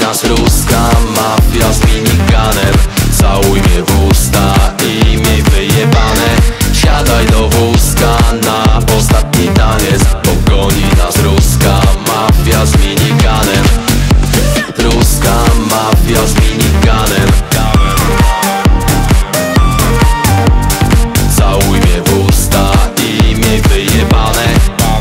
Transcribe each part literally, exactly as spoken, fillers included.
nas ruska mafia z miniganem. Całuj mnie w usta i miej wyjebane. Siadaj do wózka na ostatni taniec. Pogoni nas ruska mafia z miniganem. Ruska mafia z miniganem. Całuj mnie w usta i miej wyjebane.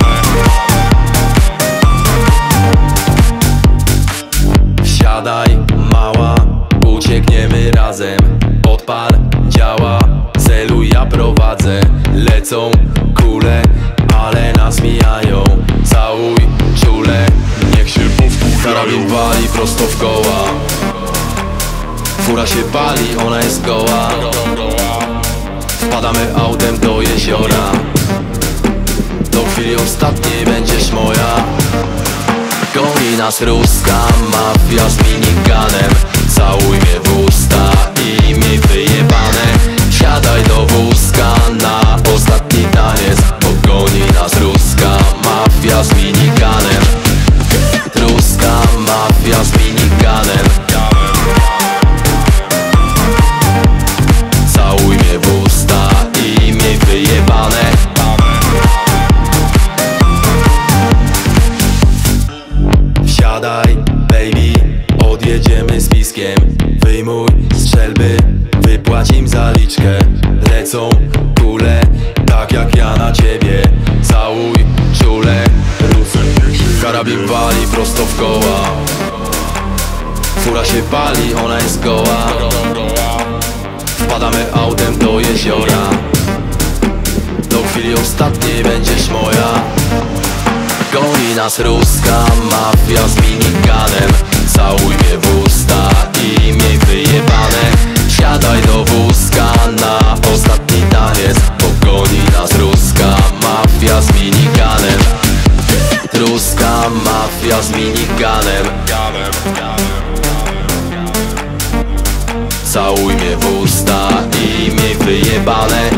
Wsiadaj, mała, uciekniemy razem. Odpal, działa, celuj, ja prowadzę. Lecą kule, ale nas mijają. Całuj, czule, niech się powtórzają. Karabin wali prosto w koła. Fura się pali, ona jest goła. Wpadamy autem do jeziora. Do chwili ostatniej będziesz moja. Goni nas ruska mafia z miniganem. Całuj mnie w usta i miej wyjebane. Siadaj do wózka na ostatni taniec. Pogoni nas ruska mafia z miniganem. Ruska mafia z miniganem. Całuj mnie w usta i miej wyjebane. Wsiadaj, baby, odjedziemy z piskiem. Wyjmuj strzelby, wypłać im zaliczkę. Lecą kule, tak jak ja na ciebie. Całuj, czule, karabin wali prosto w koła. Fura się pali, ona jest goła. Wpadamy autem do jeziora. Do chwili ostatniej będziesz moja. Goni nas ruska mafia z miniganem. Całuj mnie w usta i miej wyjebane. Siadaj do wózka na ostatni taniec. Pogoni nas ruska mafia z miniganem. Ruska mafia z miniganem. Całuj mnie w usta i miej wyjebane.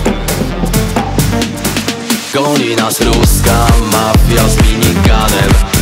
Goni nas ruska mafia z miniganem.